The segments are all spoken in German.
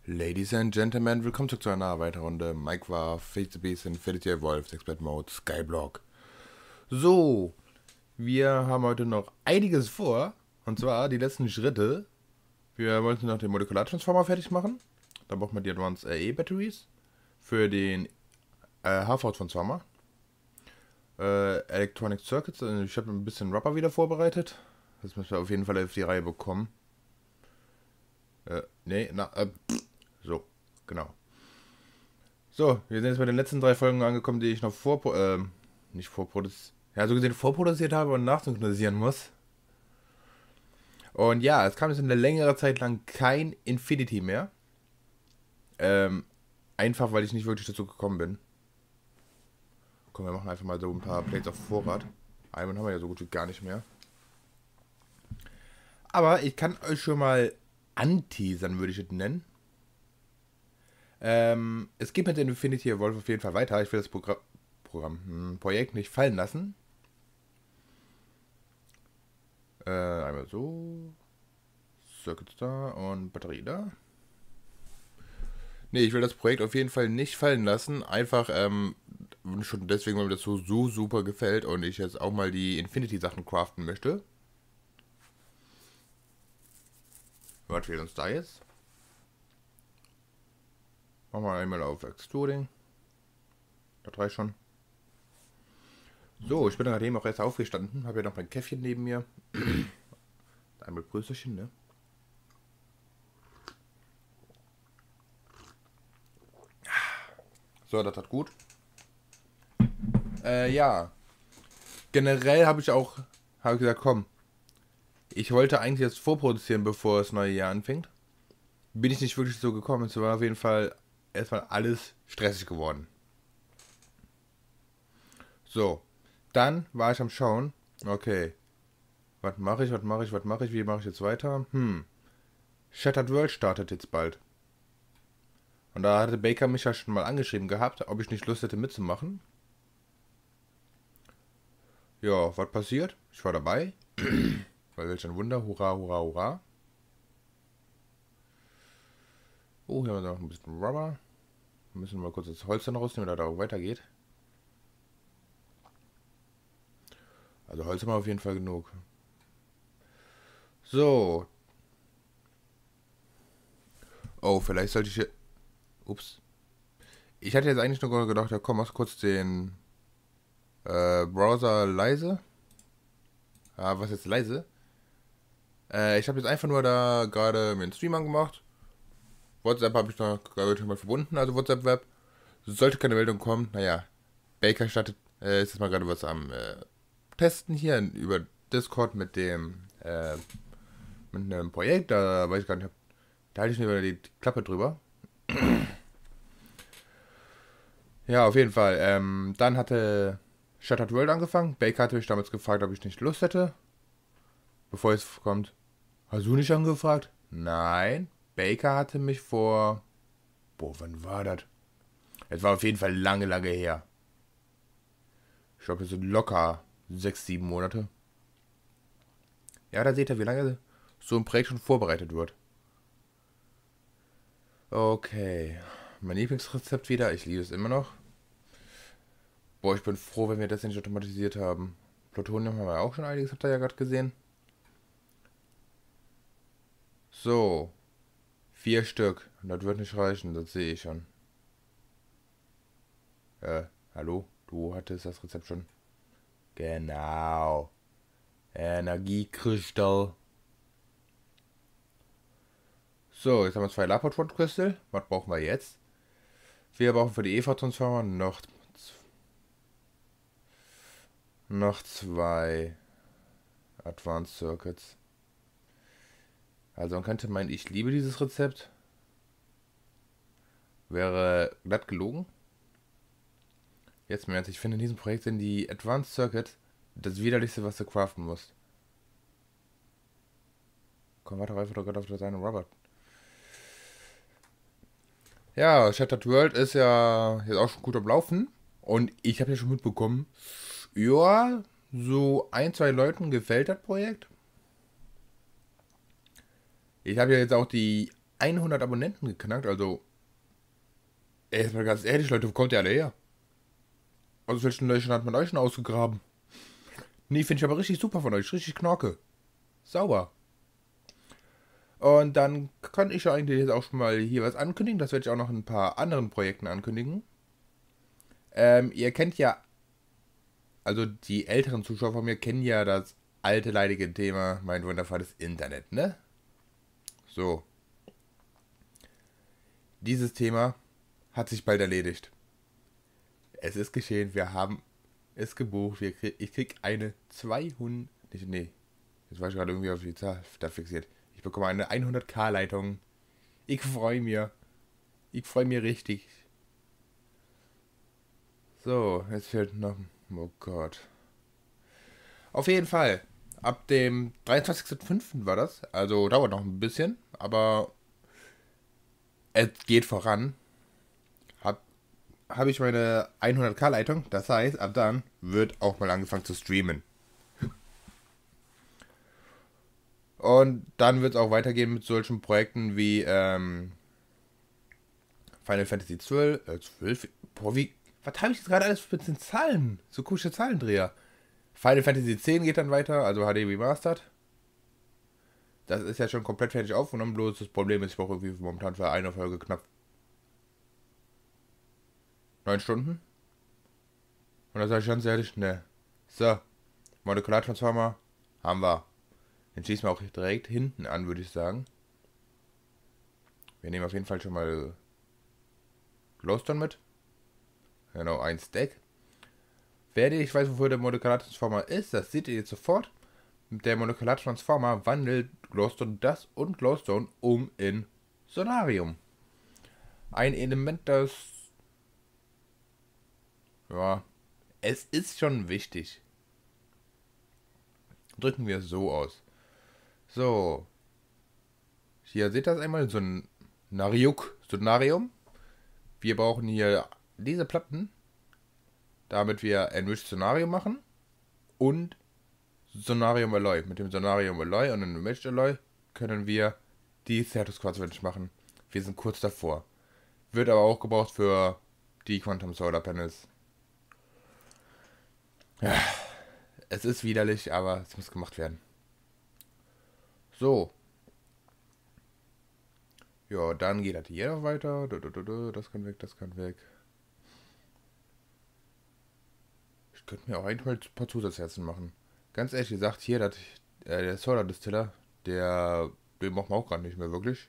Ladies and Gentlemen, willkommen zurück zu einer weiteren Runde Minecraft Fate the Beast Infinity Evolved Expert Mode Skyblock. So, wir haben heute noch einiges vor, und zwar die letzten Schritte. Wir wollten noch den Molekulartransformer fertig machen. Da braucht man die Advanced RE Batteries für den HV-Transformer. Electronic Circuits, ich habe ein bisschen Rubber wieder vorbereitet. Das müssen wir auf jeden Fall auf die Reihe bekommen. So, genau. So, wir sind jetzt bei den letzten 3 Folgen angekommen, die ich noch nicht vorproduziert, ja, so gesehen vorproduziert habe und nachsynchronisieren muss. Und ja, es kam jetzt eine längere Zeit lang kein Infinity mehr. Einfach, weil ich nicht wirklich dazu gekommen bin. Komm, wir machen einfach mal so ein paar Plates auf Vorrat. Einen haben wir ja so gut wie gar nicht mehr. Aber ich kann euch schon mal anteasern, würde ich es nennen. Es geht mit den Infinity Evolve auf jeden Fall weiter. Ich will das Projekt nicht fallen lassen. Einmal so. Circuits da und Batterie da. Ne, ich will das Projekt auf jeden Fall nicht fallen lassen. Einfach, schon deswegen, weil mir das so super gefällt und ich jetzt auch mal die Infinity-Sachen craften möchte. Was fehlt uns da jetzt? Machen wir einmal auf Extruding. Das reicht schon. So, ich bin gerade eben auch erst aufgestanden. Habe ja noch mein Käffchen neben mir. Einmal Prösterchen, ne? So, das hat gut. Ja. Generell habe ich gesagt, komm. Ich wollte eigentlich jetzt vorproduzieren, bevor das neue Jahr anfängt. Bin ich nicht wirklich so gekommen. Es war auf jeden Fall erstmal alles stressig geworden. So. Dann war ich am Schauen. Okay. Was mache ich? Wie mache ich jetzt weiter? Shattered World startet jetzt bald. Und da hatte Baker mich ja schon mal angeschrieben gehabt, ob ich nicht Lust hätte mitzumachen. Ja, was passiert? Ich war dabei. Weil welch ein Wunder. Hurra, hurra, hurra. Oh, hier haben wir noch ein bisschen Rubber. Wir müssen mal kurz das Holz dann rausnehmen, damit das auch weitergeht. Also Holz haben wir auf jeden Fall genug. So. Oh, vielleicht sollte ich hier... Ups. Ich hatte jetzt eigentlich nur gedacht, ja komm, mach kurz den Browser leise. Ah, was jetzt leise? Ich habe jetzt einfach nur da gerade mir einen Stream angemacht. WhatsApp habe ich da gerade mal verbunden, also WhatsApp Web. Sollte keine Meldung kommen, naja. Baker startet, ist jetzt mal gerade was am Testen hier über Discord mit einem Projekt, da weiß ich gar nicht, da halte ich mir die Klappe drüber. Ja, auf jeden Fall. Dann hatte Shattered World angefangen. Baker hatte mich damals gefragt, ob ich nicht Lust hätte. Bevor es kommt, hast du nicht angefragt? Nein. Baker hatte mich vor... Boah, wann war das? Es war auf jeden Fall lange her. Ich glaube, es sind locker 6, 7 Monate. Ja, da seht ihr, wie lange so ein Projekt schon vorbereitet wird. Okay. Mein Lieblingsrezept wieder. Ich liebe es immer noch. Boah, ich bin froh, wenn wir das nicht automatisiert haben. Plutonium haben wir auch schon einiges, habt ihr ja gerade gesehen. So. 4 Stück. Das wird nicht reichen, das sehe ich schon. Hallo? Du hattest das Rezept schon. Genau. Energiekristall. So, jetzt haben wir 2 Lapotron Crystal. Was brauchen wir jetzt? Wir brauchen für die EV-Transformer noch 2 Advanced Circuits. Also man könnte meinen, ich liebe dieses Rezept. Wäre glatt gelogen. Jetzt mehr als ich finde, in diesem Projekt sind die Advanced Circuits das widerlichste, was du craften musst. Komm, warte einfach gerade auf seine Robert. Ja, Shattered World ist ja jetzt auch schon gut am Laufen. Und ich habe ja schon mitbekommen, ja, so 1, 2 Leuten gefällt das Projekt. Ich habe ja jetzt auch die 100 Abonnenten geknackt. Also, erstmal ganz ehrlich, Leute, wo kommt ihr alle her? Aus welchen Löchern hat man euch schon ausgegraben? Nee, finde ich aber richtig super von euch. Richtig knorke. Sauber. Und dann kann ich ja eigentlich jetzt auch schon mal hier was ankündigen. Das werde ich auch noch in ein paar anderen Projekten ankündigen. Ihr kennt ja, also die älteren Zuschauer von mir kennen ja das alte leidige Thema, mein wundervolles Internet, ne? So. Dieses Thema hat sich bald erledigt. Es ist geschehen, wir haben es gebucht. Ich krieg eine 200. Nee, jetzt war ich gerade irgendwie auf die Zahl da fixiert. Ich bekomme eine 100k Leitung. Ich freue mich. Ich freue mich richtig. So, jetzt fehlt noch. Oh Gott. Auf jeden Fall. Ab dem 23.05. war das. Also dauert noch ein bisschen. Aber es geht voran. Habe ich meine 100k Leitung. Das heißt, ab dann wird auch mal angefangen zu streamen. Und dann wird es auch weitergehen mit solchen Projekten wie Final Fantasy 12. Boah, was habe ich jetzt gerade alles mit den Zahlen? So komische Zahlendreher. Final Fantasy 10 geht dann weiter, also HD Remastered. Das ist ja schon komplett fertig aufgenommen, bloß das Problem ist, ich brauche irgendwie momentan für eine Folge knapp 9 Stunden. Und da sage ich ganz ehrlich, ne. So, Molekulartransformer haben wir. Den schließen wir auch direkt hinten an, würde ich sagen. Wir nehmen auf jeden Fall schon mal Glowstone mit. Genau, ein Stack. Wer nicht weiß, wofür der Molekulartransformer ist, das seht ihr jetzt sofort. Der Molekulartransformer wandelt Glowstone das und Glowstone um in Sonarium. Ein Element, das... Ja, es ist schon wichtig. Drücken wir es so aus. So. Hier seht ihr das einmal, so ein Sonarium. Wir brauchen hier diese Platten, damit wir Enriched Sonarium machen und Sonarium Alloy. Mit dem Sonarium Alloy und dem Enriched Alloy können wir die Certus Quartz Wrench machen. Wir sind kurz davor. Wird aber auch gebraucht für die Quantum Solar Panels. Ja, es ist widerlich, aber es muss gemacht werden. So. Ja, dann geht das hier noch weiter. Das kann weg, das kann weg. Ich könnte mir auch ein paar Zusatzherzen machen. Ganz ehrlich gesagt, hier, der Solar Distiller, den braucht man auch gerade nicht mehr wirklich.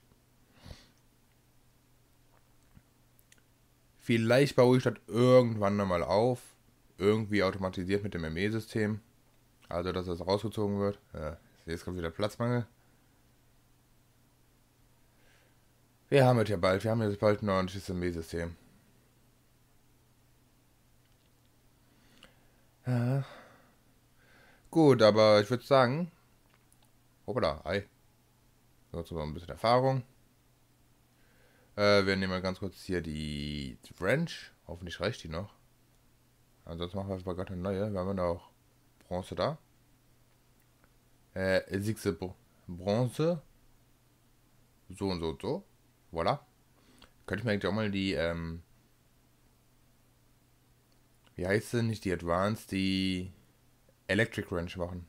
Vielleicht baue ich das irgendwann nochmal auf. Irgendwie automatisiert mit dem ME-System. Also, dass das rausgezogen wird. Ja, jetzt kommt wieder Platzmangel. Wir haben es ja bald. Wir haben jetzt bald ein ordentliches ME-System. Ja. Gut, aber ich würde sagen... Hoppala, ei. So, mal ein bisschen Erfahrung. Wir nehmen mal ganz kurz hier die Wrench. Hoffentlich reicht die noch. Ansonsten machen wir einfach gerade eine neue. Wir haben noch Bronze da. Sixe Bronze. So und so und so. Voilà. Könnte ich mir eigentlich auch mal die, wie heißt sie? Nicht die Advanced, die Electric Wrench machen.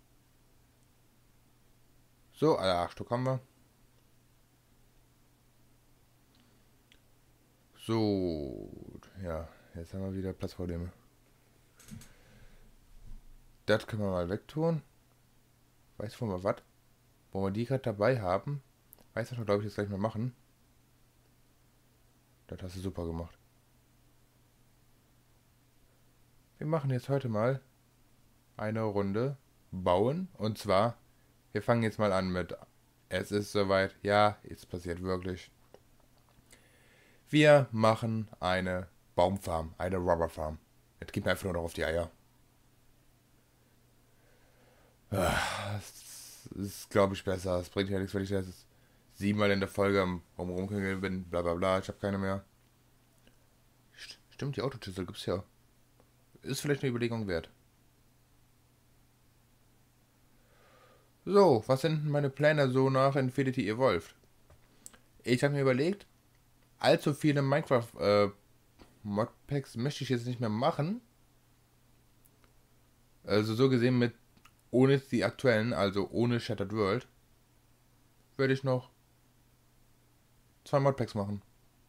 So, alle 8 Stück haben wir. So, ja, jetzt haben wir wieder Platzprobleme. Das können wir mal wegtun. Weißt du, wo wir die gerade dabei haben? Weißt du, was wir, glaube ich, jetzt gleich mal machen? Das hast du super gemacht. Wir machen jetzt heute mal eine Runde bauen. Und zwar, wir fangen jetzt mal an mit, es ist soweit, ja, es passiert wirklich. Wir machen eine Baumfarm, eine Rubberfarm. Jetzt geht mir einfach nur noch auf die Eier. Das ist, glaube ich, besser. Es bringt ja nichts, wenn ich jetzt 7-mal in der Folge am rumküngeln bin, bla bla bla, ich habe keine mehr. Stimmt, die Autoschlüssel gibt's ja. Ist vielleicht eine Überlegung wert. So, was sind meine Pläne so nach Infinity Evolved? Ich habe mir überlegt, allzu viele Minecraft Modpacks möchte ich jetzt nicht mehr machen. Also so gesehen mit ohne die aktuellen, also ohne Shattered World, würde ich noch 2 Modpacks machen.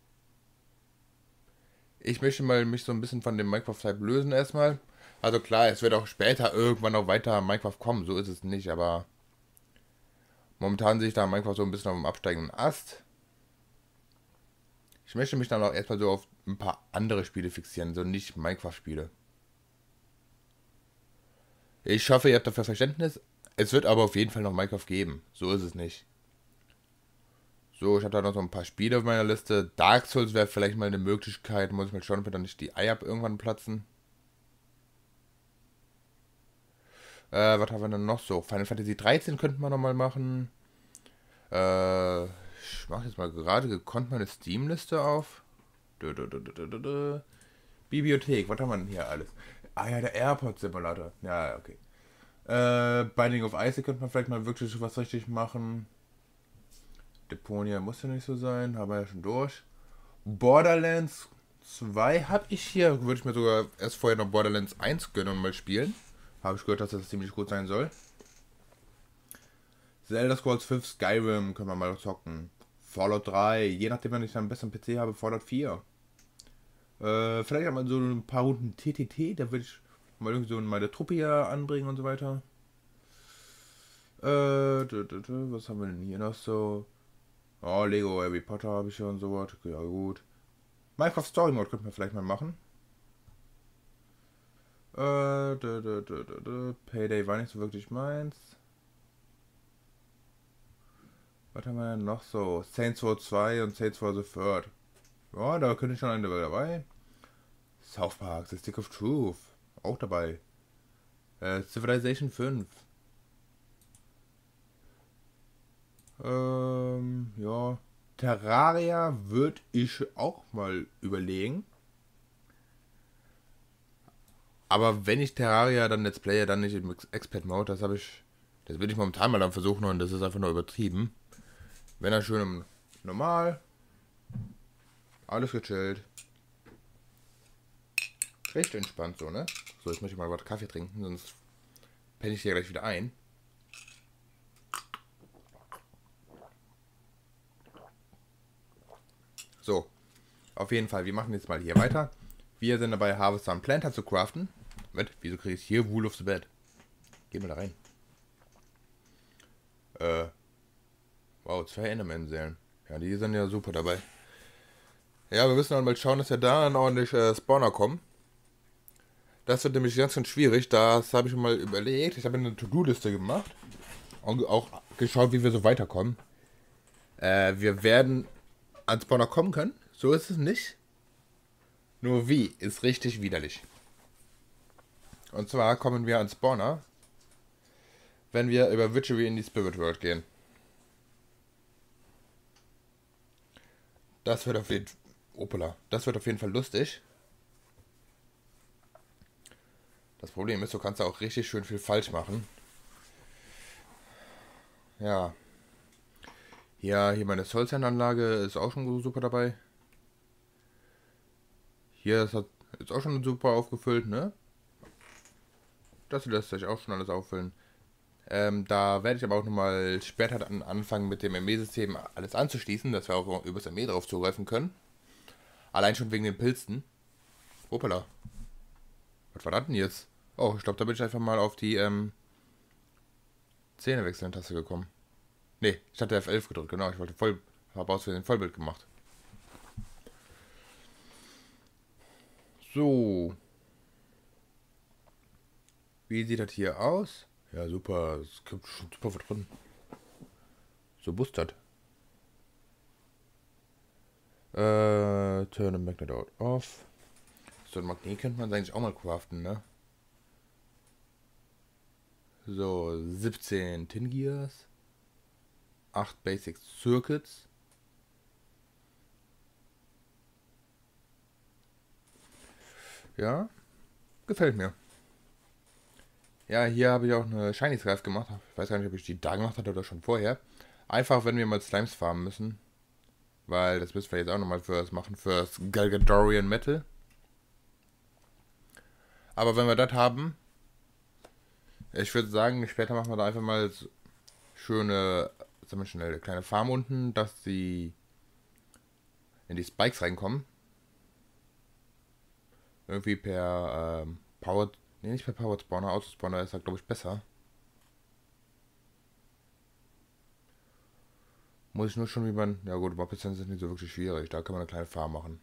Ich möchte mal mich so ein bisschen von dem Minecraft-Type lösen erstmal. Also klar, es wird auch später irgendwann noch weiter Minecraft kommen, so ist es nicht, aber momentan sehe ich da Minecraft so ein bisschen auf dem absteigenden Ast. Ich möchte mich dann auch erstmal so auf ein paar andere Spiele fixieren, so nicht Minecraft-Spiele. Ich hoffe, ihr habt dafür Verständnis. Es wird aber auf jeden Fall noch Minecraft geben. So ist es nicht. So, ich habe da noch so ein paar Spiele auf meiner Liste. Dark Souls wäre vielleicht mal eine Möglichkeit. Muss ich mal schauen, ob mir dann nicht die Eier irgendwann platzen. Was haben wir denn noch so? Final Fantasy 13 könnten wir nochmal machen. Ich mache jetzt mal gerade gekonnt meine Steam-Liste auf. Bibliothek, was haben wir denn hier alles? Ah ja, der Airport Simulator. Ja, okay. Binding of Isaac könnte man vielleicht mal wirklich was richtig machen. Deponia muss ja nicht so sein, haben wir ja schon durch. Borderlands 2 habe ich hier, würde ich mir sogar erst vorher noch Borderlands 1 gönnen und mal spielen. Habe ich gehört, dass das ziemlich gut sein soll. Zelda Scrolls 5 Skyrim können wir mal zocken. Fallout 3, je nachdem, wenn ich dann einen besseren PC habe, Fallout 4. Vielleicht auch mal so ein paar Runden TTT, da würde ich mal irgendwie so meine Truppe hier anbringen und so weiter. Was haben wir denn hier noch so? Oh, Lego Harry Potter habe ich ja und so was. Ja, gut. Minecraft Story Mode könnten wir vielleicht mal machen. Payday war nicht so wirklich meins. Was haben wir denn noch so? Saints Row 2 und Saints Row the Third. Ja, da könnte ich schon eine dabei. South Park, The Stick of Truth. Auch dabei. Civilization 5. Ja. Terraria würde ich auch mal überlegen. Aber wenn ich Terraria dann Let's Player, dann nicht im Expert-Mode, das würde ich momentan mal dann versuchen und das ist einfach nur übertrieben. Wenn er schön im Normal, alles gechillt. Recht entspannt so, ne? So, jetzt möchte ich mal was Kaffee trinken, sonst penne ich hier gleich wieder ein. So, auf jeden Fall, wir machen jetzt mal hier weiter. Wir sind dabei, Harvester und Planter zu craften. Wieso kriege ich hier Wool of the Bed? Geh mal da rein. Wow, 2 Enderman-Seelen. Ja, die sind ja super dabei. Ja, wir müssen dann mal schauen, dass wir da dann ordentlich Spawner kommen. Das wird nämlich ganz, ganz schwierig. Das habe ich mal überlegt. Ich habe eine To-Do-Liste gemacht. Und auch geschaut, wie wir so weiterkommen. Wir werden an Spawner kommen können. So ist es nicht. Nur wie ist richtig widerlich. Und zwar kommen wir an Spawner, wenn wir über Witchery in die Spirit World gehen. Das wird auf jeden Fall lustig. Das Problem ist, du kannst da auch richtig schön viel falsch machen. Ja. Ja, hier meine Soulsand-Anlage ist auch schon super dabei. Hier ist auch schon super aufgefüllt, ne? Das lässt sich auch schon alles auffüllen. Da werde ich aber auch nochmal später dann anfangen mit dem ME-System alles anzuschließen, dass wir auch übers ME drauf zugreifen können. Allein schon wegen den Pilzen. Hoppala. Was war das denn jetzt? Oh, ich glaube, da bin ich einfach mal auf die Zähne wechseln Taste gekommen. Ne, ich hatte F11 gedrückt, genau. Ich habe aus Versehen Vollbild gemacht. So. Wie sieht das hier aus? Ja, super. Es gibt schon super was drin. So boostert. Turn a Magnet out off. So ein Magnet könnte man eigentlich auch mal craften, ne? So, 17 Tin Gears. 8 Basic Circuits. Ja, gefällt mir. Ja, hier habe ich auch eine Shiny Scarf gemacht. Ich weiß gar nicht, ob ich die da gemacht hatte oder schon vorher. Einfach, wenn wir mal Slimes farmen müssen. Weil das müssen wir jetzt auch nochmal fürs machen, fürs Galgadorian Metal. Aber wenn wir das haben, ich würde sagen, später machen wir da einfach mal schöne, sagen wir schnell, eine kleine Farm unten, dass sie in die Spikes reinkommen. Irgendwie per Power, nee, nicht per Power Spawner, Autospawner ist halt, glaube ich, besser. Muss ich nur schon, wie man, ja gut, Mob-Lizenzen sind nicht so wirklich schwierig, da kann man eine kleine Farm machen.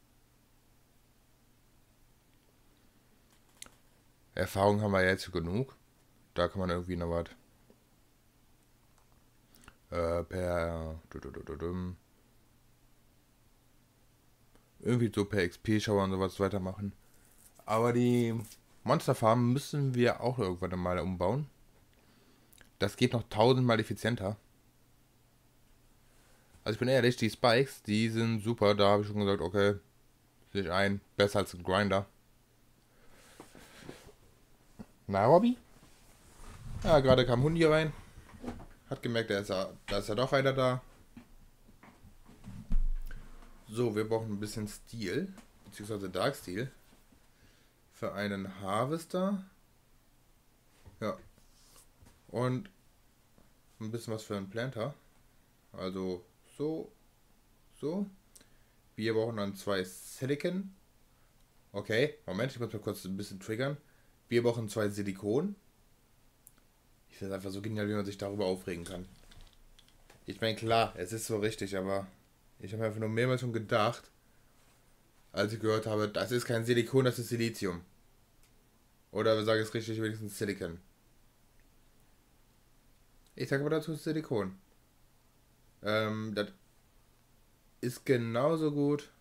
Erfahrung haben wir jetzt genug. Da kann man irgendwie noch was per irgendwie so per XP-Schauer und sowas weitermachen. Aber die Monsterfarmen müssen wir auch irgendwann mal umbauen. Das geht noch tausendmal effizienter. Also ich bin ehrlich, die Spikes, die sind super. Da habe ich schon gesagt, okay, sehe ich ein. Besser als ein Grinder. Na, Robby? Ja, gerade kam Hundi rein. Hat gemerkt, da ist ja doch einer da. So, wir brauchen ein bisschen Steel. Beziehungsweise Dark Steel. Für einen Harvester. Ja. Und ein bisschen was für einen Planter. Also so. So. Wir brauchen dann 2 Silicon. Okay, Moment, ich muss mal kurz ein bisschen triggern. Wir brauchen 2 Silikon. Ich finde es einfach so genial, wie man sich darüber aufregen kann. Ich meine, klar, es ist so richtig, aber ich habe einfach nur mehrmals schon gedacht, als ich gehört habe, das ist kein Silikon, das ist Silizium. Oder wir sagen es richtig, wenigstens Silicon. Ich sage aber dazu Silikon. Das ist genauso gut.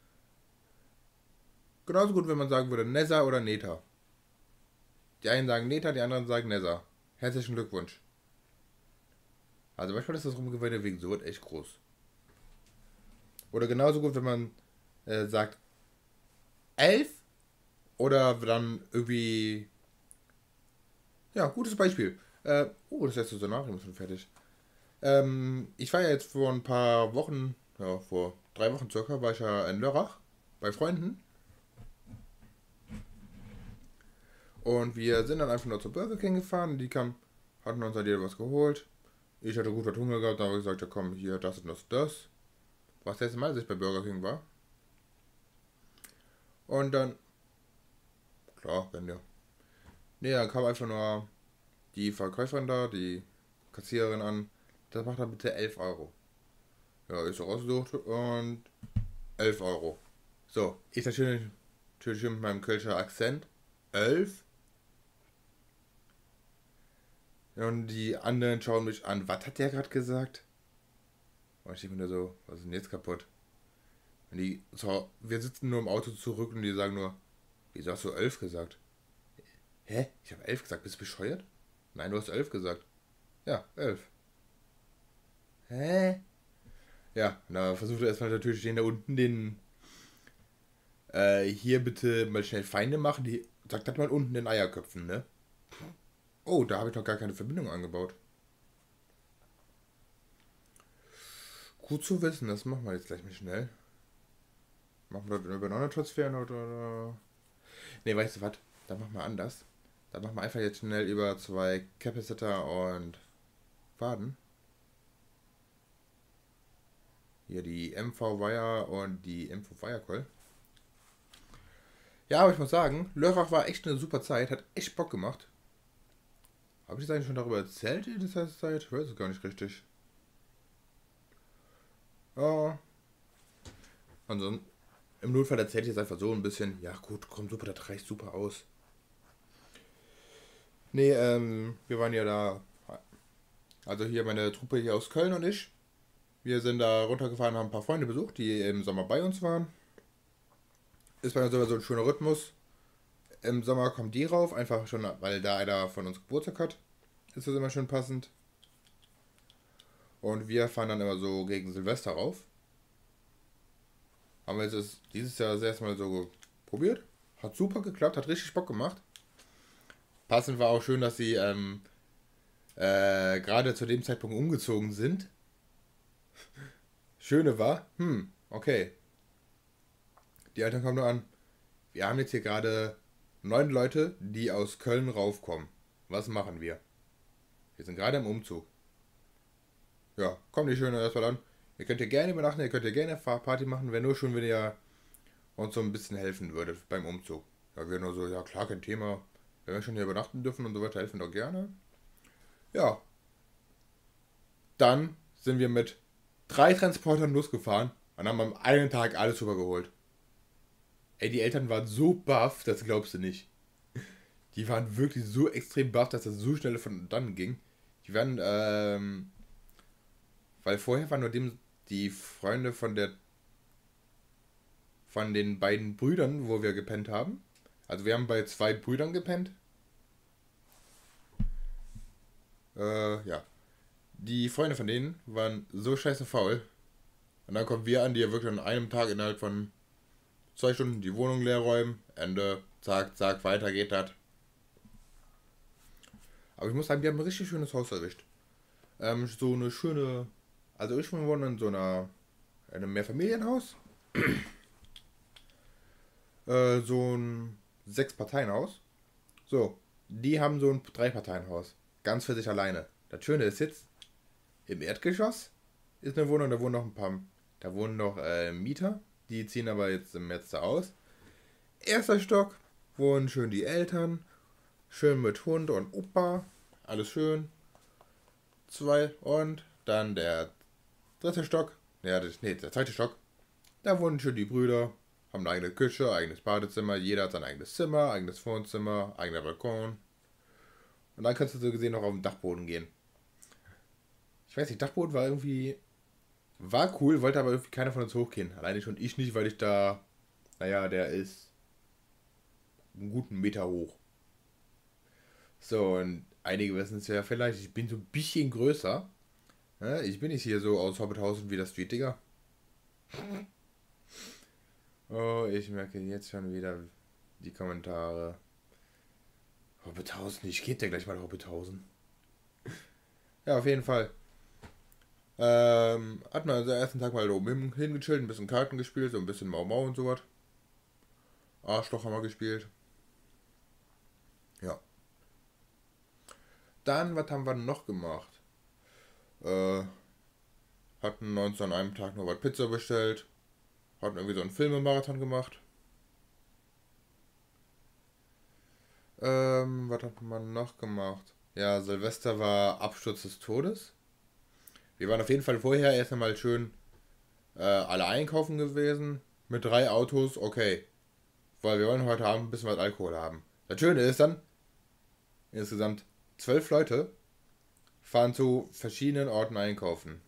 Genauso gut, wenn man sagen würde Nether oder Nether. Die einen sagen Nether, die anderen sagen Nether. Herzlichen Glückwunsch. Also manchmal ist das Rumgewinne wegen so echt groß. Oder genauso gut, wenn man sagt 11 oder dann irgendwie. Ja, gutes Beispiel. Das letzte Szenario ist schon fertig. Ich war ja jetzt vor ein paar Wochen, ja, vor 3 Wochen circa, war ich ja in Lörrach bei Freunden. Und wir sind dann einfach nur zur Burger King gefahren. Die hatten uns halt jeder was geholt. Ich hatte gut was Hunger gehabt, da habe ich gesagt, ja komm, hier, das und das, das. Was das letzte Mal, als ich bei Burger King war. Und dann, klar, wenn ja. Nee, dann kam einfach nur die Verkäuferin da, die Kassiererin an. Das macht dann bitte 11 Euro. Ja, ich so rausgesucht und 11 Euro. So, ich natürlich mit meinem Kölscher Akzent. 11. Und die anderen schauen mich an. Was hat der gerade gesagt? Und ich denke mir so, was ist denn jetzt kaputt? Und wir sitzen nur im Auto zurück und die sagen nur, wieso hast du 11 gesagt? Hä? Ich habe 11 gesagt. Bist du bescheuert? Nein, du hast 11 gesagt. Ja, 11. Hä? Ja, na, versucht er erstmal natürlich den da unten, hier bitte mal schnell Feinde machen. Die sagt das mal unten den Eierköpfen, ne? Oh, da habe ich noch gar keine Verbindung angebaut. Gut zu wissen, das machen wir jetzt gleich mal schnell. Machen wir das über Nanotransferen oder. Ne, weißt du was? Dann machen wir anders. Dann machen wir einfach jetzt schnell über 2 Capacitor und Faden. Hier die MV-Wire und die MV-Wire-Coil. Ja, aber ich muss sagen, Lörrach war echt eine super Zeit, hat echt Bock gemacht. Habe ich das eigentlich schon darüber erzählt, die Zeit? Ich weiß es gar nicht richtig. Ja. Ansonsten, im Notfall erzähle ich jetzt einfach so ein bisschen. Ja, gut, komm, super, das reicht super aus. Nee, wir waren ja da. Also hier meine Truppe hier aus Köln und ich. Wir sind da runtergefahren, haben ein paar Freunde besucht, die im Sommer bei uns waren. Ist bei uns immer so ein schöner Rhythmus. Im Sommer kommen die rauf, einfach schon, weil da einer von uns Geburtstag hat. Ist das immer schön passend. Und wir fahren dann immer so gegen Silvester rauf. Haben wir jetzt dieses Jahr das erste Mal so probiert. Hat super geklappt, hat richtig Bock gemacht. Passend war auch schön, dass sie gerade zu dem Zeitpunkt umgezogen sind. Schöne war, okay. Die Eltern kommen nur an. Wir haben jetzt hier gerade 9 Leute, die aus Köln raufkommen. Was machen wir? Wir sind gerade im Umzug. Ja, kommt die Schöne erstmal an. Ihr könnt hier gerne übernachten, ihr könnt hier gerne Party machen. Wäre nur schön, wenn ihr uns so ein bisschen helfen würdet beim Umzug. Ja, wir nur so, ja klar, kein Thema. Wenn wir schon hier übernachten dürfen und so weiter, helfen wir doch gerne. Ja, dann sind wir mit 3 Transportern losgefahren und haben am einen Tag alles rübergeholt. Ey, die Eltern waren so baff, das glaubst du nicht. Die waren wirklich so extrem baff, dass das so schnell von dann ging. Die waren, weil vorher waren nur die Freunde von den beiden Brüdern, wo wir gepennt haben. Also wir haben bei 2 Brüdern gepennt. Ja. Die Freunde von denen waren so scheiße faul. Und dann kommen wir an, die ja wirklich an einem Tag innerhalb von 2 Stunden die Wohnung leer räumen. Ende. Zack, zack, weiter geht das. Aber ich muss sagen, die haben ein richtig schönes Haus erwischt. So eine schöne. Also ich wohne in so in einem Mehrfamilienhaus. So ein 6-Parteien-Haus. So, die haben so ein 3-Parteien-Haus. Ganz für sich alleine. Das Schöne ist jetzt, im Erdgeschoss ist eine Wohnung, da wohnen noch ein paar. Da wohnen noch Mieter. Die ziehen aber jetzt im März da aus. Erster Stock wohnen schön die Eltern. Schön mit Hund und Opa. Alles schön. 2 und dann der 3. Stock. Ja, der 2. Stock. Da wohnen schön die Brüder. Haben eine eigene Küche, eigenes Badezimmer. Jeder hat sein eigenes Zimmer, eigenes Wohnzimmer, eigener Balkon. Und dann kannst du so gesehen noch auf den Dachboden gehen. Ich weiß nicht, Dachboden war irgendwie. War cool, wollte aber irgendwie keiner von uns hochgehen. Alleine schon ich nicht, weil ich da. Naja, der ist einen guten Meter hoch. So, und einige wissen es ja vielleicht, ich bin so ein bisschen größer. Ja, ich bin nicht hier so aus Hobbithausen wie das Street, Digga. Oh, ich merke jetzt schon wieder die Kommentare. Hobbithausen, ich geh dir gleich mal Hobbithausen. Ja, auf jeden Fall. Hat man also ersten Tag mal da oben hingechillt, ein bisschen Karten gespielt, so ein bisschen Mau Mau und sowas. Arschloch haben wir gespielt. Ja. Dann, was haben wir noch gemacht? Äh, hatten uns an einem Tag noch was Pizza bestellt. Hatten irgendwie so einen Filmemarathon gemacht. Was hat man noch gemacht? Ja, Silvester war Absturz des Todes. Wir waren auf jeden Fall vorher erst einmal schön alle einkaufen gewesen. Mit 3 Autos, okay. Weil wir wollen heute Abend ein bisschen was Alkohol haben. Das Schöne ist dann, insgesamt 12 Leute fahren zu verschiedenen Orten einkaufen.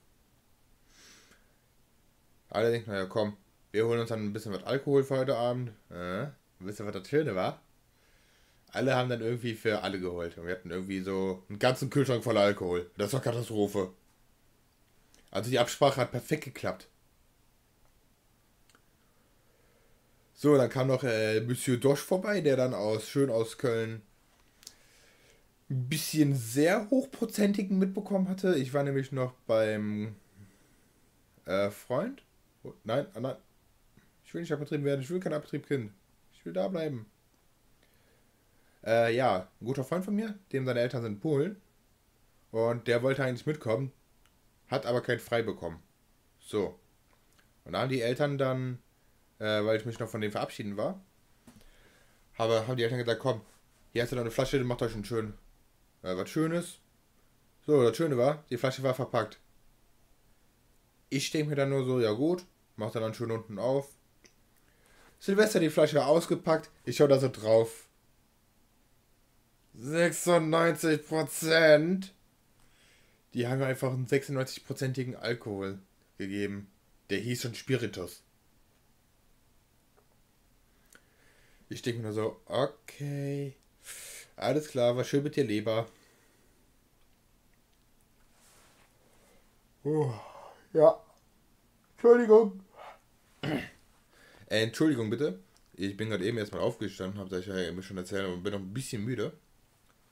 Alle denken, naja komm, wir holen uns dann ein bisschen was Alkohol für heute Abend. Wisst ihr, was das Schöne war? Alle haben dann irgendwie für alle geholt. Und wir hatten irgendwie so einen ganzen Kühlschrank voller Alkohol. Das war Katastrophe. Also die Absprache hat perfekt geklappt. So, dann kam noch Monsieur Dosch vorbei, der dann schön aus Köln ein bisschen sehr hochprozentigen mitbekommen hatte. Ich war nämlich noch beim Freund. Oh, nein, nein. Ich will nicht abgetrieben werden. Ich will kein Abtriebkind. Ich will da bleiben. Ja, ein guter Freund von mir, dem seine Eltern sind in Polen. Und der wollte eigentlich mitkommen, hat aber kein Frei bekommen. So. Und da haben die Eltern dann, weil ich mich noch von denen verabschieden war, haben die Eltern gesagt, komm, hier hast du noch eine Flasche, die macht euch schon schön was Schönes. So, das Schöne war, die Flasche war verpackt. Ich denke mir dann nur so, ja gut, mach dann schön unten auf. Silvester die Flasche ausgepackt, ich schau da so drauf. 96%. Die haben mir einfach einen 96%igen Alkohol gegeben. Der hieß schon Spiritus. Ich denke mir nur so, okay. Alles klar, war schön mit dir, Leber. Ja. Entschuldigung. Entschuldigung bitte. Ich bin gerade eben erstmal aufgestanden, habe euch ja eben schon erzählt und bin noch ein bisschen müde.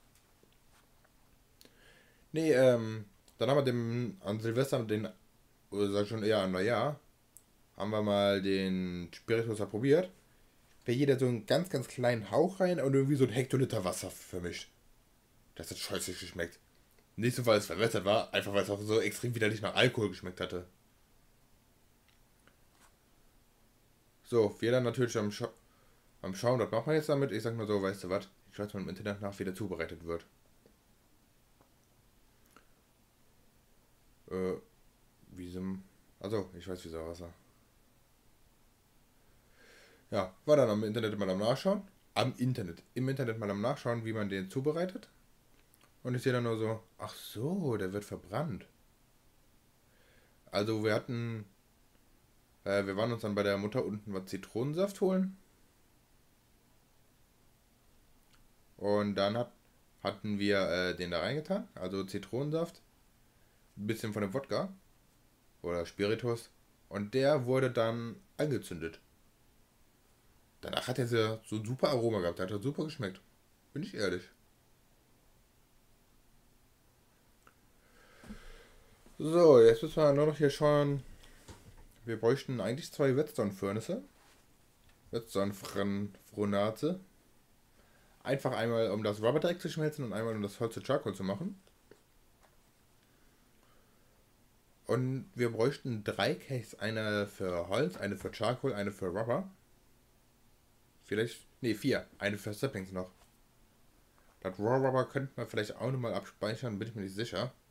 Nee, dann haben wir an Silvester den oder sag schon eher an Neujahr, haben wir mal den Spiritus probiert. Wäre jeder so einen ganz, ganz kleinen Hauch rein und irgendwie so ein Hektoliter Wasser vermischt. Das hat scheußlich geschmeckt. Nicht so, weil es verwässert war, einfach weil es auch so extrem widerlich nach Alkohol geschmeckt hatte. So, wir dann natürlich am Schauen, was macht man jetzt damit? Ich sag nur so, weißt du was? Ich weiß mal im Internet nach, wie der zubereitet wird. Äh, Also, ich weiß, wieso Wasser. Ja, war dann am Internet mal am Nachschauen. Im Internet mal am Nachschauen, wie man den zubereitet. Und ich sehe dann nur so, ach so, der wird verbrannt. Also wir waren uns dann bei der Mutter unten was Zitronensaft holen. Und dann hatten wir den da reingetan, also Zitronensaft, ein bisschen von dem Wodka oder Spiritus. Und der wurde dann angezündet. Danach hat er so ein super Aroma gehabt, der hat super geschmeckt. Bin ich ehrlich. So, jetzt müssen wir nur noch hier schauen. Wir bräuchten eigentlich zwei Redstone-Furnace. Redstone-Fronate. Einfach einmal, um das Rubber direkt zu schmelzen und einmal, um das Holz zu Charcoal zu machen. Und wir bräuchten drei Cakes. Eine für Holz, eine für Charcoal, eine für Rubber. Vielleicht, nee, vier. Eine für Saplings noch. Das Raw Rubber könnte man vielleicht auch nochmal abspeichern, bin ich mir nicht sicher.